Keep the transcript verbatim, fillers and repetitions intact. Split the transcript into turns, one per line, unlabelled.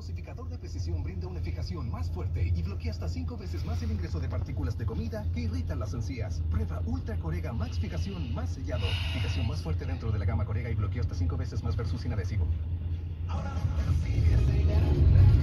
dosificador de precisión brinda una fijación más fuerte y bloquea hasta cinco veces más el ingreso de partículas de comida que irritan las encías. Prueba Ultra Corega Max Fijación más sellado. Fijación más fuerte dentro de la gama Corega y bloquea hasta cinco veces más versus inadhesivo. Ahora